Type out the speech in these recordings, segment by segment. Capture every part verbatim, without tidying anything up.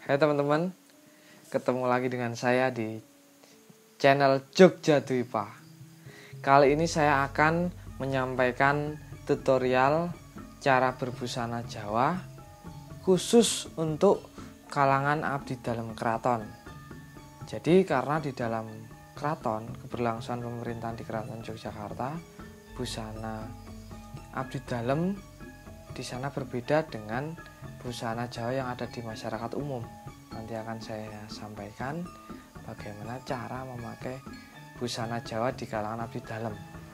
Hai teman-teman, ketemu lagi dengan saya di channel Jogja Dwipa. Kali ini saya akan menyampaikan tutorial cara berbusana Jawa khusus untuk kalangan abdi dalam keraton. Jadi karena di dalam keraton, keberlangsungan pemerintahan di Keraton Yogyakarta, busana abdi dalam di sana berbeda dengan busana Jawa yang ada di masyarakat umum. Nanti akan saya sampaikan bagaimana cara memakai busana Jawa di kalangan abdi dalam.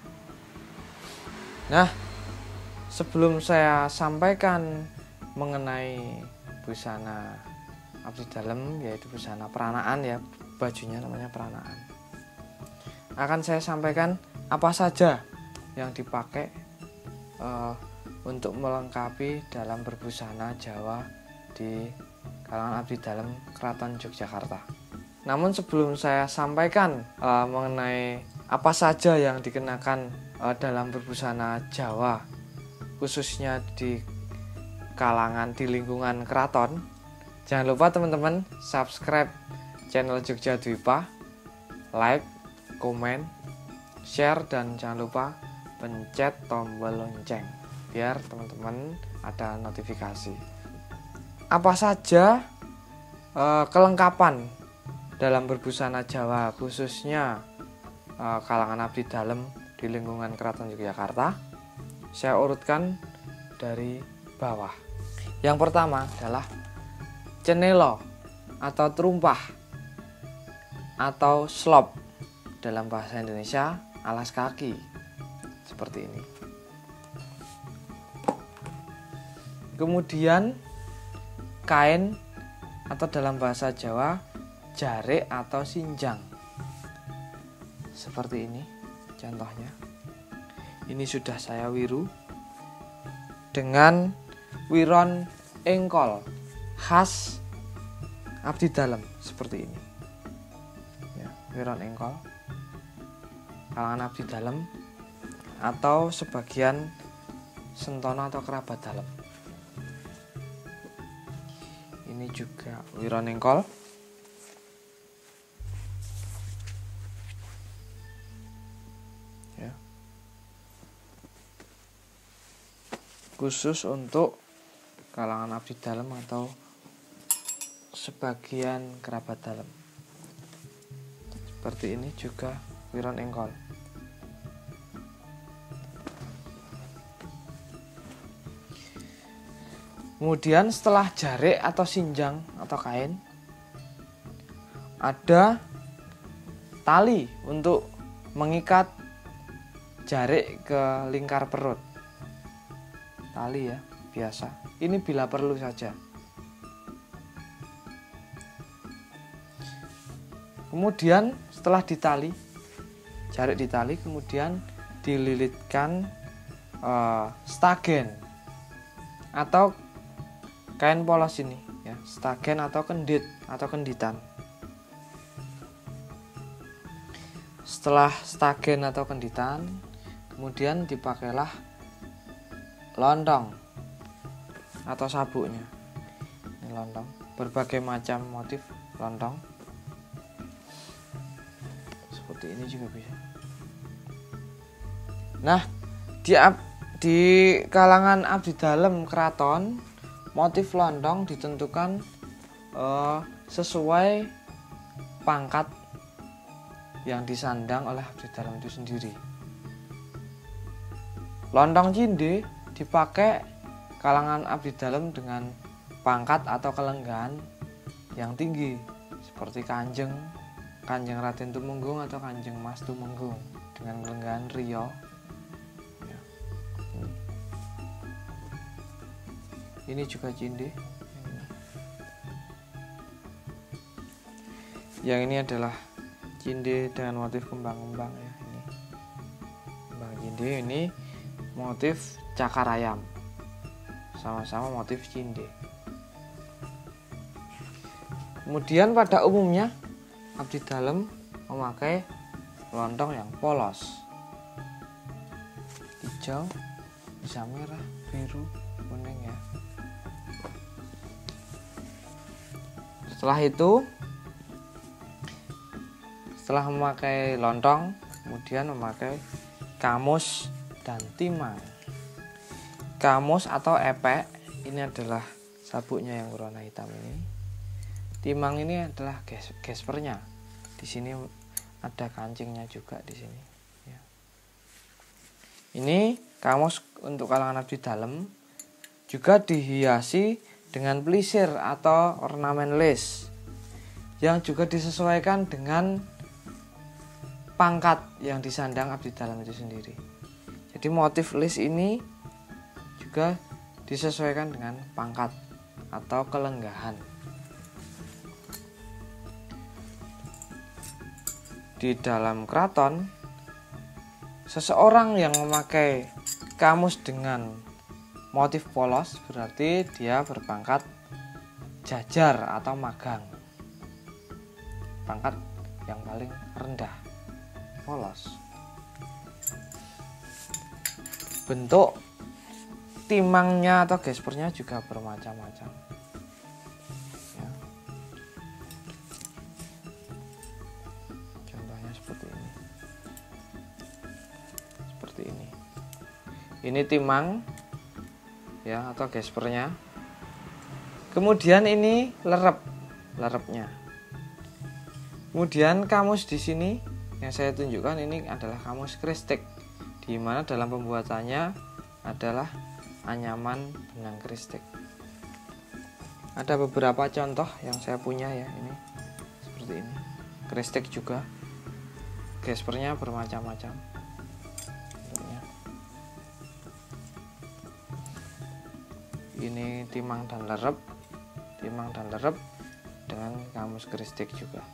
Nah, sebelum saya sampaikan mengenai busana abdi dalam, yaitu busana peranaan ya, bajunya namanya peranaan, akan saya sampaikan apa saja yang dipakai uh, untuk melengkapi dalam berbusana Jawa di kalangan abdi dalam Keraton Yogyakarta. Namun sebelum saya sampaikan uh, mengenai apa saja yang dikenakan uh, dalam berbusana Jawa, khususnya di kalangan di lingkungan keraton, jangan lupa teman-teman subscribe channel Jogja Dwipa, like, komen, share, dan jangan lupa pencet tombol lonceng biar teman-teman ada notifikasi. Apa saja uh, kelengkapan dalam berbusana Jawa khususnya uh, kalangan abdi dalam di lingkungan Keraton Yogyakarta? Saya urutkan dari bawah. Yang pertama adalah cenelo atau terumpah atau slop, dalam bahasa Indonesia alas kaki, seperti ini. Kemudian kain atau dalam bahasa Jawa jarik atau sinjang, seperti ini contohnya. Ini sudah saya wiru dengan wiron engkol khas abdi dalam, seperti ini ya, wiron engkol kalangan abdi dalam atau sebagian sentono atau kerabat dalam. Ini juga wiron engkol. Ya. Khusus untuk kalangan abdi dalam atau sebagian kerabat dalam. Seperti ini juga wiron engkol. Kemudian setelah jarik atau sinjang atau kain, ada tali untuk mengikat jarik ke lingkar perut. Tali ya, biasa. Ini bila perlu saja. Kemudian setelah ditali, jarik ditali, kemudian dililitkan uh, stagen atau kain polos ini ya, stagen atau kendit atau kenditan. Setelah stagen atau kenditan, kemudian dipakailah lontong atau sabuknya. Ini lontong, berbagai macam motif lontong. Seperti ini juga bisa. Nah, di di kalangan abdi dalam keraton, motif lontong ditentukan uh, sesuai pangkat yang disandang oleh abdi dalam itu sendiri. Lontong cinde dipakai kalangan abdi dalam dengan pangkat atau kelenggahan yang tinggi, seperti kanjeng, kanjeng Raden Tumenggung atau kanjeng Mas Tumenggung dengan kelenggahan Rio. Ini juga cinde. Yang ini adalah cinde dengan motif kembang-kembang ya. Ini kembang cinde, ini motif cakar ayam, sama-sama motif cinde. Kemudian pada umumnya abdi dalam memakai lontong yang polos, hijau, bisa merah, biru, kuning ya. Setelah itu, setelah memakai lontong, kemudian memakai kamus dan timang. Kamus atau epek ini adalah sabuknya yang berwarna hitam ini. Timang ini adalah ges gespernya. Di sini ada kancingnya juga di sini. Ya. Ini kamus untuk kalangan abdi dalam juga dihiasi dengan pelisir atau ornamen lace yang juga disesuaikan dengan pangkat yang disandang abdi dalam itu sendiri. Jadi motif lace ini juga disesuaikan dengan pangkat atau kelenggahan. Di dalam keraton, seseorang yang memakai kamus dengan motif polos berarti dia berpangkat jajar atau magang, pangkat yang paling rendah, polos. Bentuk timangnya atau gespernya juga bermacam-macam. Ya. Contohnya seperti ini. Seperti ini. Ini timang ya atau gespernya. Kemudian ini lerep, lerepnya. Kemudian kamus di sini yang saya tunjukkan ini adalah kamus kristik, di mana dalam pembuatannya adalah anyaman benang kristik. Ada beberapa contoh yang saya punya ya, ini seperti ini. Kristik juga, gespernya bermacam-macam. Ini timang dan lerep, timang dan lerep dengan kamus kristik juga.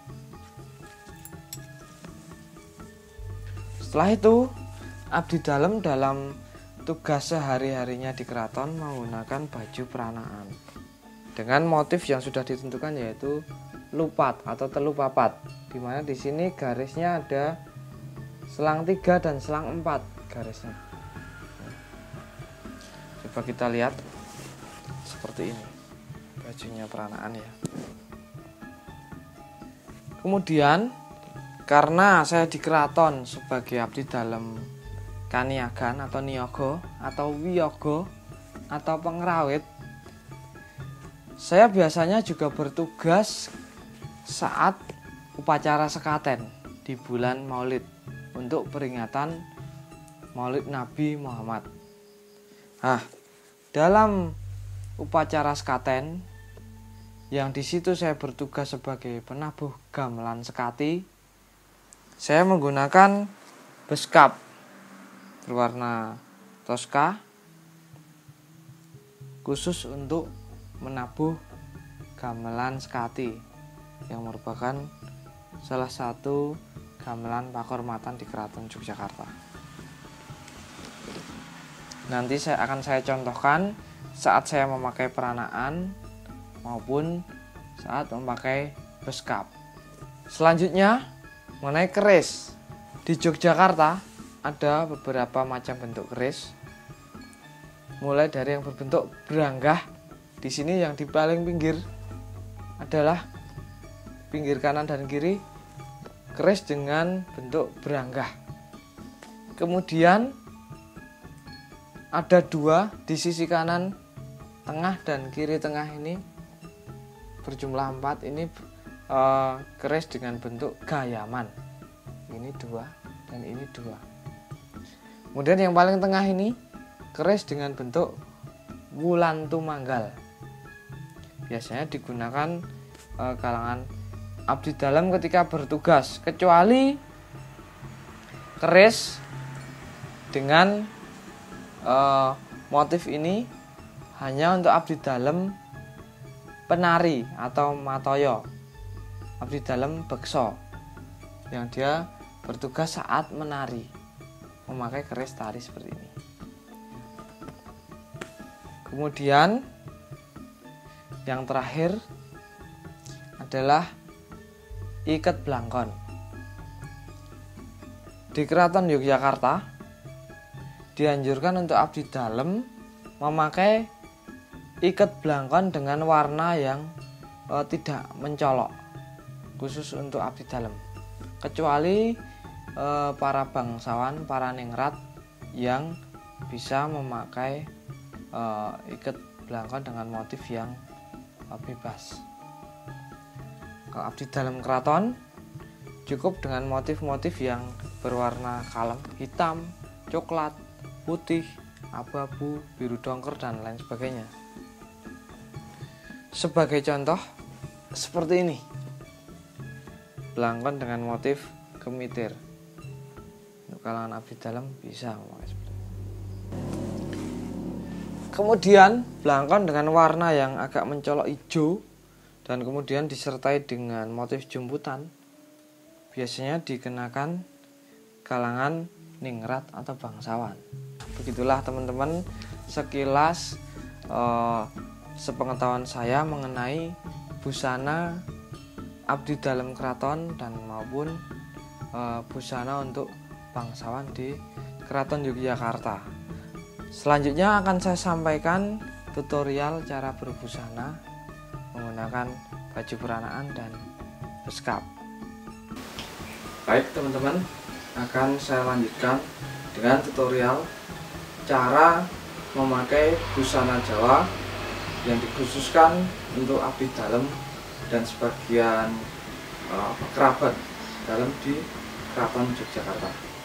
Setelah itu, abdi dalam dalam tugas sehari-harinya di keraton menggunakan baju peranaan dengan motif yang sudah ditentukan, yaitu lupat atau telu papat, di mana di sini garisnya ada selang tiga dan selang empat garisnya. Coba kita lihat seperti ini bajunya peranaan ya. Kemudian karena saya di keraton sebagai abdi dalam kaniagan atau niaga atau wiyaga atau pengrawit, saya biasanya juga bertugas saat upacara sekaten di bulan Maulid untuk peringatan Maulid Nabi Muhammad. Nah, dalam upacara sekaten yang di situ saya bertugas sebagai penabuh gamelan sekati, saya menggunakan beskap berwarna toska khusus untuk menabuh gamelan sekati yang merupakan salah satu gamelan pakurmatan di Keraton Yogyakarta. Nanti saya akan saya contohkan saat saya memakai peranaan maupun saat memakai beskap. Selanjutnya mengenai keris. Di Yogyakarta ada beberapa macam bentuk keris, mulai dari yang berbentuk beranggah. Di sini yang di paling pinggir adalah pinggir kanan dan kiri keris dengan bentuk beranggah. Kemudian ada dua di sisi kanan tengah dan kiri tengah ini berjumlah empat. Ini uh, keris dengan bentuk gayaman. Ini dua dan ini dua. Kemudian yang paling tengah ini keris dengan bentuk wulan tumanggal. Biasanya digunakan e, kalangan abdi dalam ketika bertugas, kecuali keris dengan e, motif ini hanya untuk abdi dalam penari atau matoyo, abdi dalam beksa yang dia bertugas saat menari, memakai keris tari seperti ini. Kemudian yang terakhir adalah iket blangkon. Di Keraton Yogyakarta dianjurkan untuk abdi dalam memakai iket blangkon dengan warna yang uh, tidak mencolok, khusus untuk abdi dalam, kecuali uh, para bangsawan, para ningrat yang bisa memakai uh, ikat belangkon dengan motif yang uh, bebas. Kalau abdi dalam keraton cukup dengan motif-motif yang berwarna kalem, hitam, coklat, putih, abu-abu, biru dongker, dan lain sebagainya. Sebagai contoh, seperti ini, belangkon dengan motif kemitir. Untuk kalangan abdi dalam bisa memakai seperti ini. Kemudian belangkon dengan warna yang agak mencolok hijau dan kemudian disertai dengan motif jemputan biasanya dikenakan kalangan ningrat atau bangsawan. Begitulah teman-teman sekilas eh, sepengetahuan saya mengenai busana abdi dalam keraton dan maupun eh, busana untuk bangsawan di Keraton Yogyakarta. Selanjutnya akan saya sampaikan tutorial cara berbusana menggunakan baju peranaan dan beskap. Baik teman-teman, akan saya lanjutkan dengan tutorial cara memakai busana Jawa yang dikhususkan untuk abdi dalam dan sebagian uh, kerabat dalam di Keraton Yogyakarta.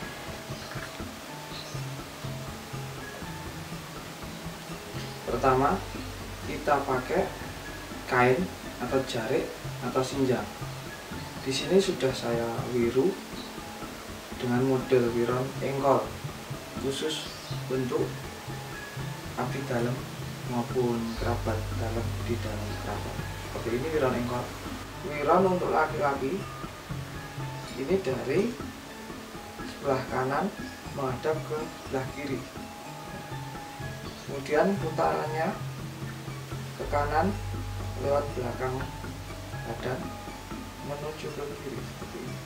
Pertama, kita pakai kain atau jarik atau sinjang. Di sini sudah saya wiru dengan model wiron engkol khusus untuk abdi dalam maupun kerabat dalam di dalam keraton. Seperti ini wiron engkol. Wiron untuk laki-laki ini dari sebelah kanan menghadap ke sebelah kiri. Kemudian putarannya ke kanan lewat belakang badan menuju ke kiri seperti ini.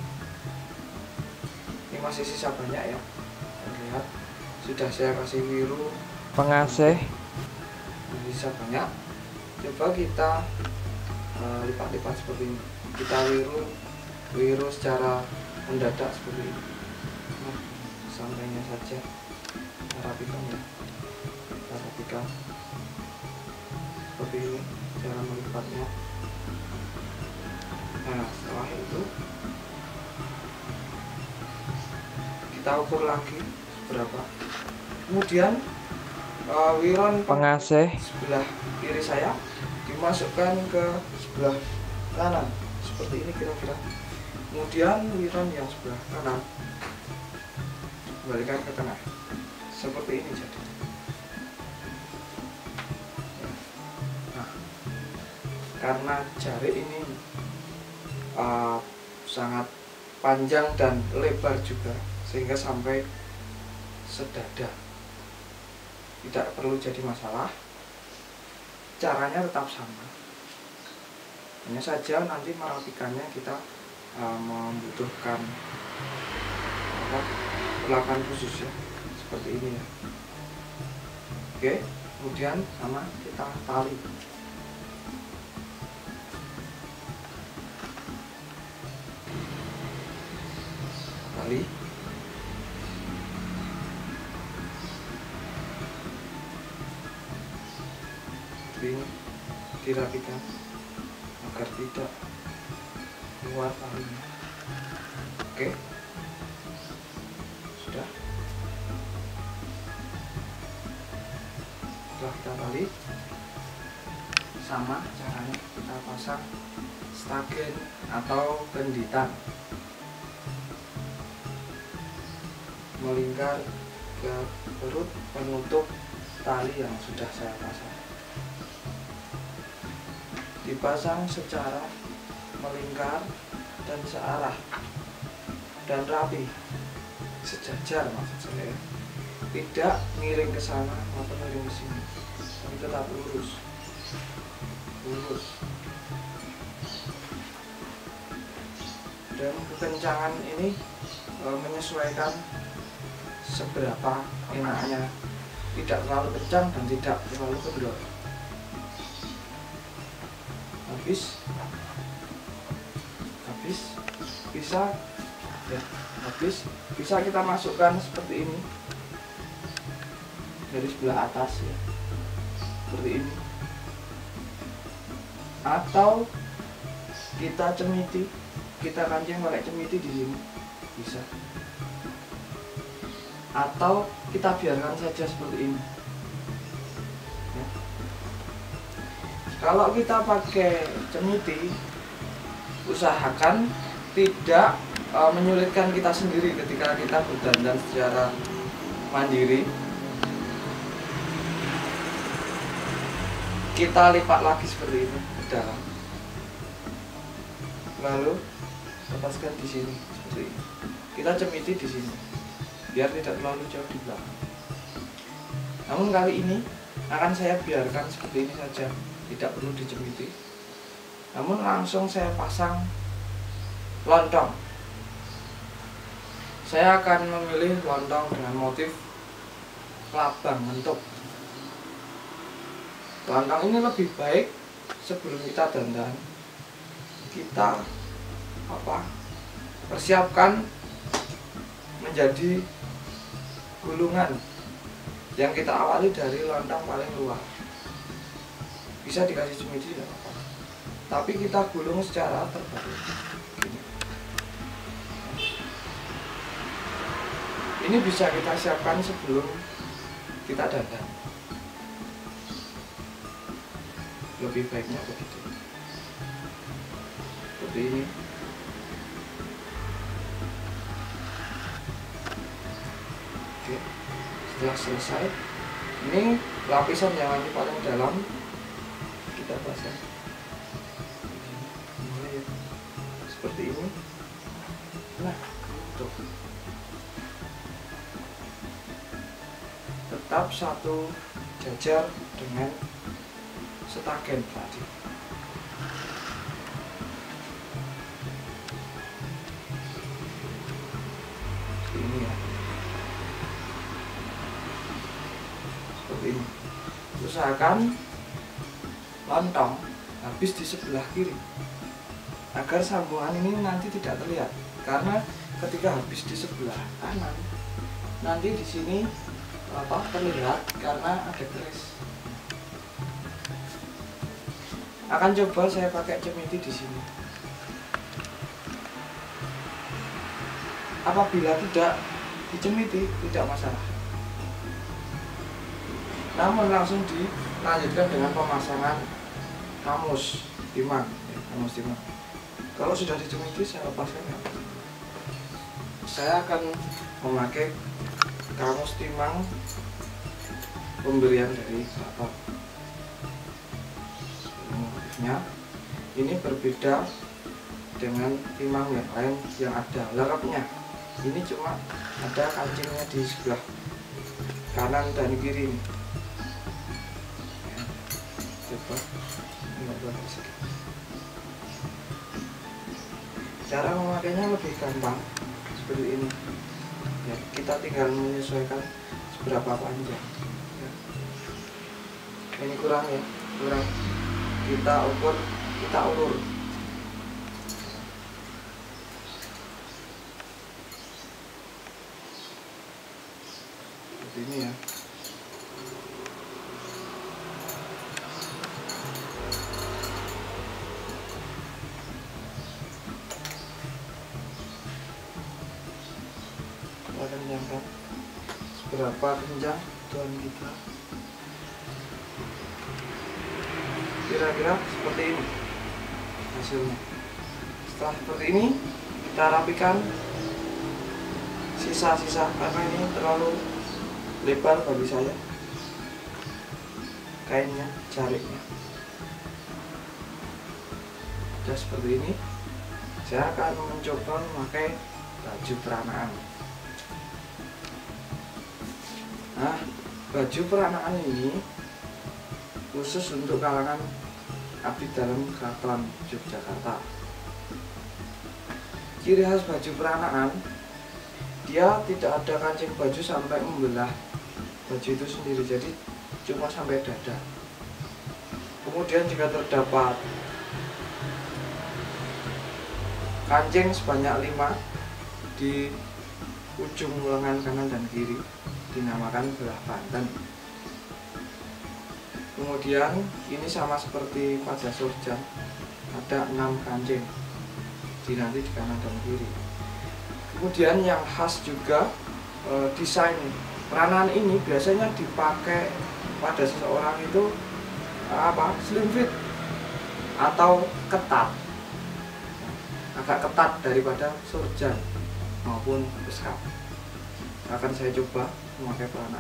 Ini masih sisa banyak ya. Lihat, sudah saya kasih wiru pengasih. Masih sisa banyak. Coba kita lipat-lipat uh, seperti ini. Kita wiru, wiru secara mendadak seperti ini. Nah, sampainya saja kita rapikan ya. Kita rapikan seperti ini cara melipatnya. Nah, setelah itu kita ukur lagi berapa. Kemudian uh, wiron pengasih sebelah kiri saya dimasukkan ke sebelah kanan seperti ini kira-kira. Kemudian wiron yang sebelah kanan kembalikan ke tengah seperti ini jadi. Nah, karena jari ini uh, sangat panjang dan lebar juga sehingga sampai sedada, tidak perlu jadi masalah. Caranya tetap sama, hanya saja nanti merapikannya kita uh, membutuhkan apa, perlakuan khusus ya, seperti ini ya. Oke, kemudian sama kita tali. Tali. Ini dirapikan agar tidak keluar talinya. Oke, sudah. Setelah kita tali, sama caranya kita pasang stagen atau penditan melingkar ke perut penutup tali yang sudah saya pasang. Dipasang secara melingkar dan searah dan rapi, sejajar maksud saya, tidak miring ke sana maupun miring ke sini, tapi tetap lurus, lurus. Dan kekencangan ini e, menyesuaikan seberapa enaknya, tidak terlalu kencang dan tidak terlalu kendor. habis habis bisa ya habis bisa kita masukkan seperti ini dari sebelah atas ya, seperti ini, atau kita cemiti, kita kancing pakai cemiti di sini bisa, atau kita biarkan saja seperti ini ya. Kalau kita pakai cemiti, usahakan tidak e, menyulitkan kita sendiri ketika kita berdandan secara mandiri. Kita lipat lagi seperti ini ke dalam, lalu lepaskan di sini seperti ini. Kita cemiti di sini biar tidak terlalu jauh di belakang. Namun kali ini akan saya biarkan seperti ini saja, tidak perlu dicemiti. Namun langsung saya pasang lontong. Saya akan memilih lontong dengan motif kelabang bentuk. Lontong ini lebih baik sebelum kita dandan, kita apa persiapkan menjadi gulungan yang kita awali dari lontong paling luar. Bisa dikasih cemiti tidak apa-apa, tapi kita gulung secara terbalik. Ini bisa kita siapkan sebelum kita dandan. Lebih baiknya begitu, seperti ini. Oke, setelah selesai, ini lapisan yang nanti paling dalam kita pasang mulai ya, seperti ini. Nah, tuh. Tetap satu jajar dengan setagen tadi. Ini ya, seperti ini. Usahakan lontong habis di sebelah kiri agar sambungan ini nanti tidak terlihat, karena ketika habis di sebelah kanan nanti di sini apa terlihat karena ada keris. Akan coba saya pakai cemiti di sini. Apabila tidak dicemiti tidak masalah. Namun langsung dilanjutkan dengan pemasangan kamus timang, ya, kamus timang. Kalau sudah dicemiti saya lepaskan ya. Saya akan memakai kamus timang pemberian dari bapak. Ini berbeda dengan timang yang lain yang ada lerepnya. Ini cuma ada kancingnya di sebelah kanan dan kiri ini. Coba cara memakainya lebih gampang seperti ini ya, kita tinggal menyesuaikan seberapa panjang ya. Ini kurang ya, kurang, kita ukur, kita ulur. Seperti ini ya. Kita akan menyangka seberapa kencang tuan kita. Kira-kira seperti ini hasilnya. Setelah seperti ini kita rapikan sisa-sisa, karena ini terlalu lebar bagi saya kainnya, jariknya. Sudah seperti ini, saya akan mencoba memakai baju peranaan. Nah, baju peranaan ini khusus untuk kalangan abdi dalam Keraton Yogyakarta. Ciri khas baju peranaan, dia tidak ada kancing baju sampai membelah baju itu sendiri, jadi cuma sampai dada. Kemudian jika terdapat kancing sebanyak lima di ujung lengan kanan dan kiri, dinamakan belah banten. Kemudian ini sama seperti pada surjan, ada enam kancing di nanti di kanan dan kiri. Kemudian yang khas juga e, desain peranan ini biasanya dipakai pada seseorang itu apa, slim fit atau ketat, agak ketat daripada surjan maupun beskap. Akan saya coba memakai peranan.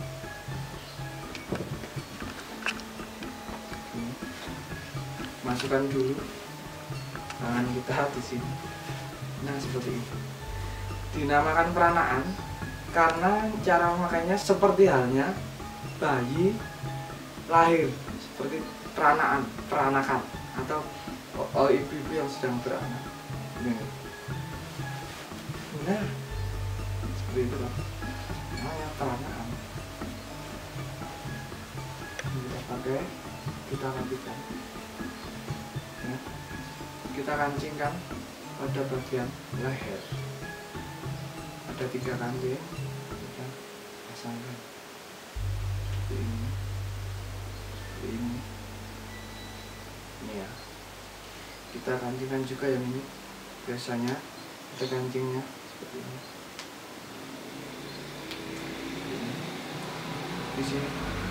Masukkan dulu tangan kita di sini. Nah, seperti ini. Dinamakan peranaan karena cara memakainya seperti halnya bayi lahir, seperti peranaan, peranakan atau oh, ibu-ibu yang sedang beranak. Nah, seperti itu loh. Namanya peranaan. Kita pakai, kita rapikan. Nah, kita kancingkan pada bagian leher. Ada tiga kancing, kita pasangkan seperti ini, seperti ini. Ini ya. Kita kancingkan juga yang ini. Biasanya ada kancingnya seperti ini. Di sini.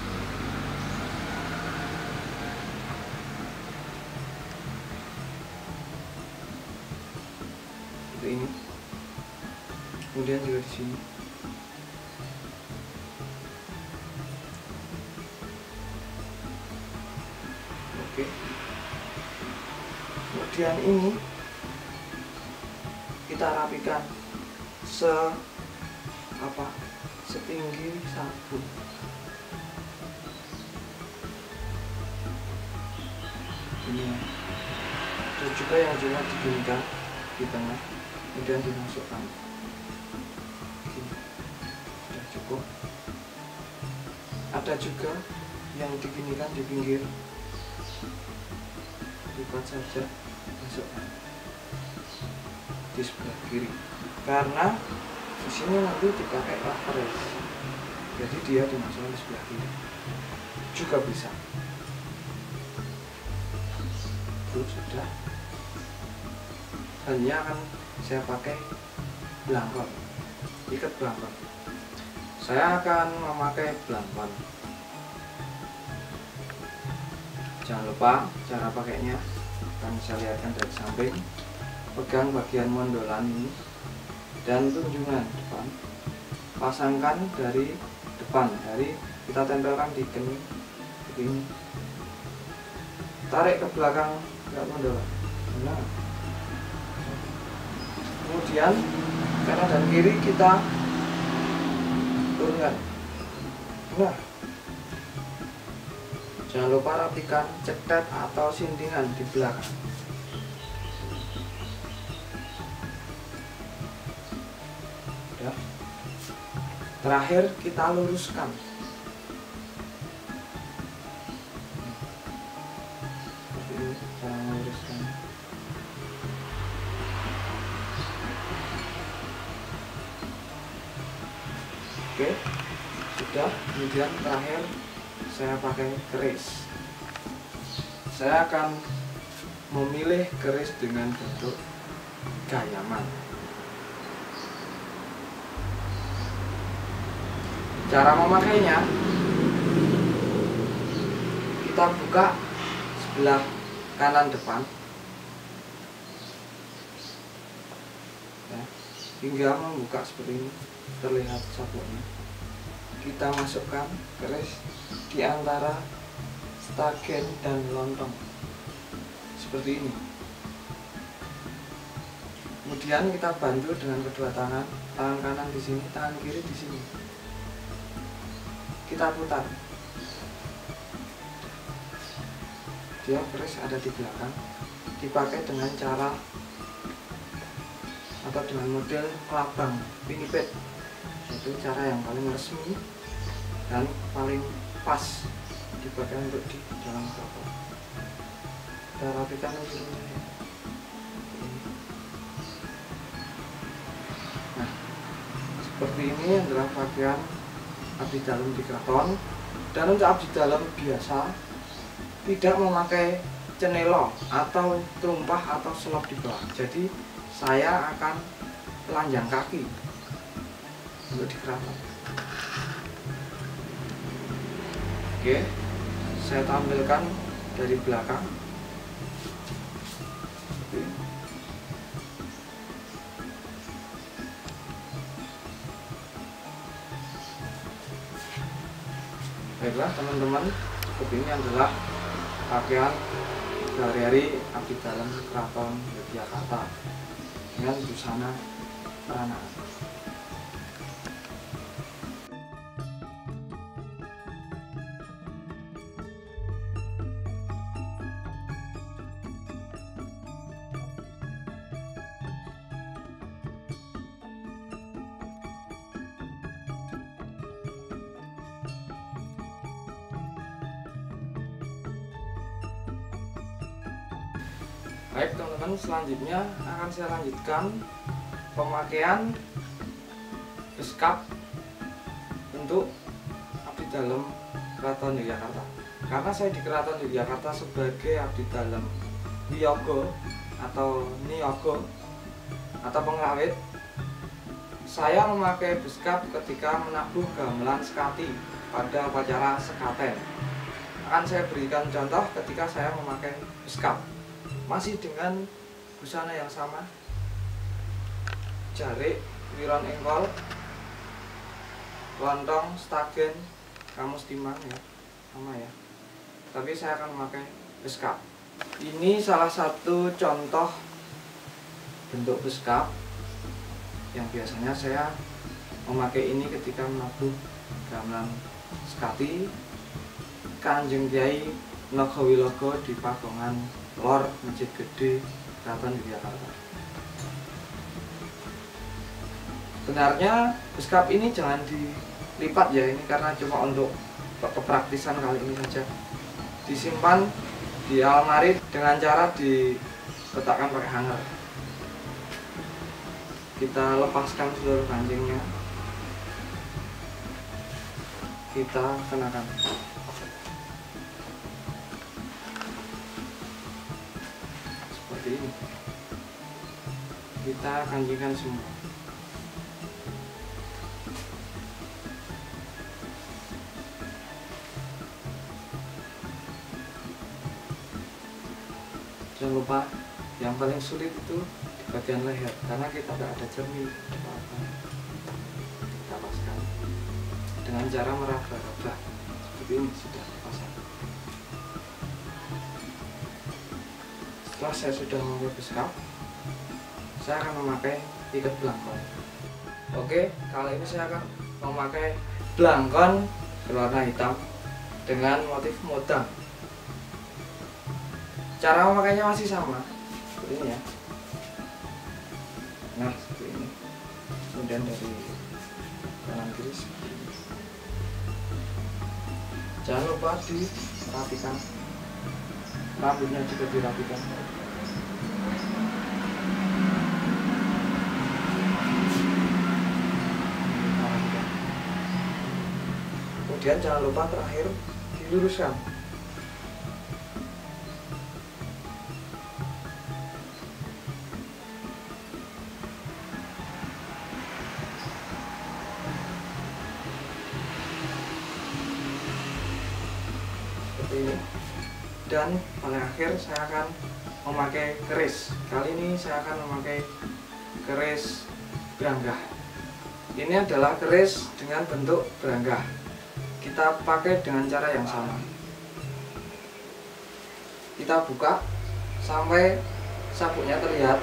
Ini, kemudian juga di sini. Oke. Kemudian ini kita rapikan se apa setinggi sabun. Ini ada juga yang cuma diginikan di tengah, kemudian dimasukkan. Gini. Sudah cukup. Ada juga yang diginikan di pinggir, lipat saja, masukkan di sebelah kiri, karena di sini nanti dipakai referensi, jadi dia dimasukkan di sebelah kiri juga bisa. Itu sudah. Hanya akan saya pakai belangkon, ikat belangkon. Saya akan memakai belangkon. Jangan lupa cara pakainya akan saya lihatkan dari samping. Pegang bagian mondolan ini dan tunjungan depan, pasangkan dari depan, dari kita tempelkan di kening begini, tarik ke belakang ke mondolan. Nah, kemudian kanan dan kiri kita turunkan. Nah, jangan lupa rapikan cetet atau sintingan di belakang. Ya. Terakhir kita luruskan. Seperti ini cara meluruskan. Oke, sudah. Kemudian terakhir saya pakai keris. Saya akan memilih keris dengan bentuk gayaman. Cara memakainya, kita buka sebelah kanan depan ya, hingga membuka seperti ini, terlihat sabuknya. Kita masukkan keris di antara stagen dan lontong seperti ini. Kemudian kita bantu dengan kedua tangan, tangan kanan di sini, tangan kiri di sini. Kita putar. Dia keris ada di belakang, dipakai dengan cara atau dengan model kelabang pinipit. Itu cara yang paling resmi dan paling pas dipakai untuk di dalam kapal. Kita rapikan dulu. Seperti ini adalah bagian abdi dalam di keraton. Dan untuk abdi dalam biasa tidak memakai cenelo atau terumpah atau selop di bawah. Jadi saya akan telanjang kaki untuk di keraton. Oke, saya tampilkan dari belakang. Baiklah teman-teman, seperti ini adalah pakaian sehari-hari abdi dalam Keraton Yogyakarta dengan busana peranaan. Baik teman-teman, selanjutnya akan saya lanjutkan pemakaian beskap untuk abdi dalam Keraton Yogyakarta. Karena saya di Keraton Yogyakarta sebagai abdi dalam wiyaga atau niyaga atau pengrawit, saya memakai beskap ketika menabuh gamelan sekati pada upacara sekaten. Akan saya berikan contoh ketika saya memakai beskap. Masih dengan busana yang sama, jarik, wiron engkol, lontong, stagen, kamus timang ya, sama ya. Tapi saya akan memakai beskap. Ini salah satu contoh bentuk beskap yang biasanya saya memakai ini ketika menabuh gamelan sekati Kanjeng Kyai Nagawilogo di Pagongan Lor Masjid Gede Keraton Yogyakarta. Sebenarnya beskap ini jangan dilipat ya, ini karena cuma untuk kepraktisan kali ini saja. Disimpan di almari dengan cara diletakkan pakai hanger. Kita lepaskan seluruh kancingnya, kita kenakan. Ini kita kancingkan semua. Jangan lupa yang paling sulit itu di bagian leher, karena kita tidak ada cermin apa-apa. Kita lepaskan dengan cara meraba-raba seperti ini, sudah pasang. Setelah saya sudah memakai beskap, saya akan memakai ikat belangkon. Oke, kali ini saya akan memakai belangkon berwarna hitam dengan motif modang. Cara memakainya masih sama, seperti ini ya. Nah, seperti ini. Kemudian dari kanan kiri seperti ini. Jangan lupa dirapikan. Rambutnya juga dirapikan. Kemudian jangan lupa terakhir diluruskan. Seperti ini. Dan paling akhir saya akan memakai keris. Kali ini saya akan memakai keris branggah. Ini adalah keris dengan bentuk branggah. Kita pakai dengan cara yang sama. Kita buka sampai sabuknya terlihat.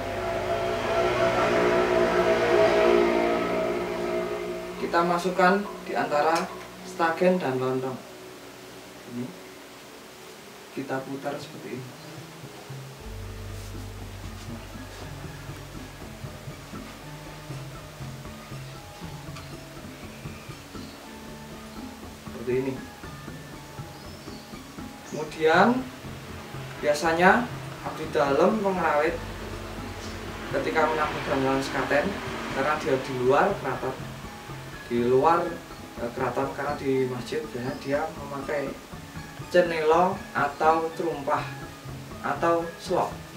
Kita masukkan di antara stagen dan lontong. Ini kita putar seperti ini. Seperti ini. Kemudian biasanya abdi dalam pengrawit ketika menabuh gamelan sekaten, karena dia di luar keraton, di luar eh, keraton, karena di masjid biasanya dia memakai cenelo atau terumpah atau slok.